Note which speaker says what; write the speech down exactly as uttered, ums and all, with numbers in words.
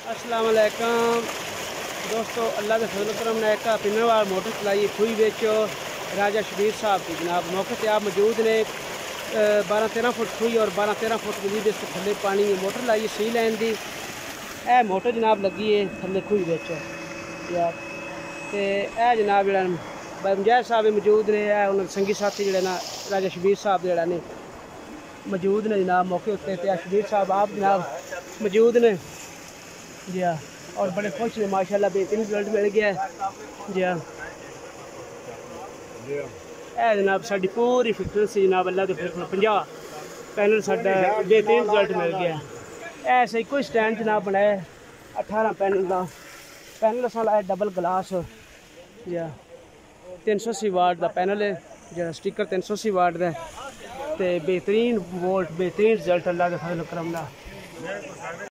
Speaker 1: अस्सलाम वालेकुम दोस्तों, अल्लाह के फजल करम ने एक पिनर वाल मोटर चलाई खुई बेचो राजा शबीर साहब की जनाब। मौके पर आप मौजूद ने। बारह तेरह फुट खुई और बारह तेरह फुट मजीद इसके थले पानी मोटर लाई सी लैन की। यह मोटर जनाब लगी है थले खुई बेचो यार। तो यह जनाब जरा बमजैद साहब मौजूद ने। उन्होंने संगी साथी जोड़े ना राजा शबीर साहब जोड़ा ने मौजूद ने जनाब मौके उत्ते। शबीर साहब आप जनाब मौजूद ने जी हाँ, और बड़े खुश ने माशाल्लाह बेहतरीन रिजल्ट मिल गया जी हाँ। ए जनाब साड़ी पूरी फिटनेस जनाब अल्लाह के फिर पंजाह पैनल साडा बेहतरीन रिजल्ट मिल गया। ऐसे कोई स्टैंड जनाब बनाया अठारह पैनल का पैनल अस लाया डबल ग्लास जी हाँ। तीन सौ अस्सी वाट का पैनल है जो स्टिकर तीन सौ अस्सी वाट का बेहतरीन वोल्ट बेहतरीन रिजल्ट अल्लाह के फजल करम।